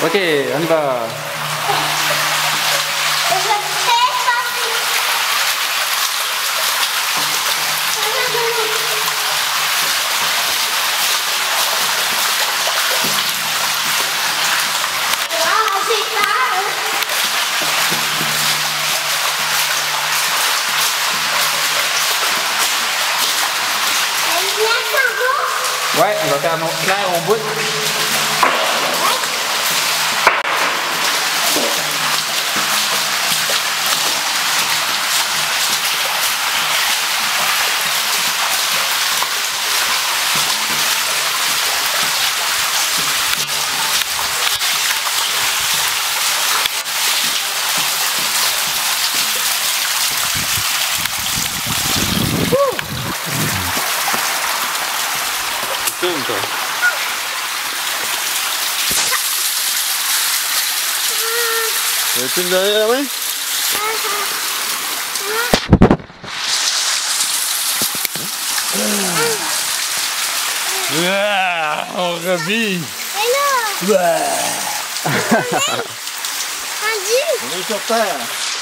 Ok, on y va. Ouais, on va faire un clair en bout. Toi. Tu veux me donner la main? On revit! Et là! On est sur terre!